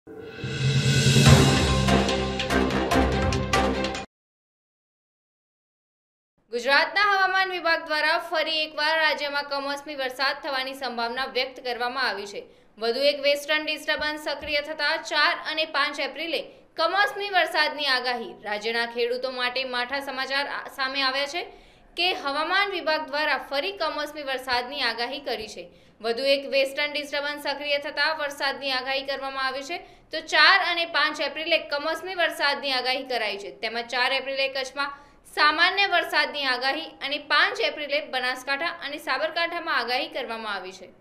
ગુજરાતના હવામાન વિભાગ દ્વારા ફરી એકવાર રાજ્યમાં કમોસમી વરસાદ થવાની સંભાવના વ્યક્ત કરવામાં આવી છે। વધુ એક વેસ્ટર્ન ડિસ્ટર્બન્સ સક્રિય થતા 4 અને 5 એપ્રિલે કમોસમી વરસાદની આગાહી। રાજ્યના ખેડૂતો માટે માઠા સમાચાર સામે આવ્યા છે કે હવામાન વિભાગ દ્વારા ફરી કમોસમી વરસાદની આગાહી કરી છે। વધુ એક વેસ્ટર્ન ડિસ્ટર્બન્સ સક્રિય થતા વરસાદની આગાહી કરવામાં આવી છે। તો 4 અને 5 એપ્રિલે કમોસમી વરસાદની આગાહી કરાઈ છે। તેમજ 4 એપ્રિલે કચ્છમાં સામાન્ય વરસાદની આગાહી અને 5 એપ્રિલે બનાસકાંઠા અને સાબરકાંઠામાં આગાહી કરવામાં આવી છે।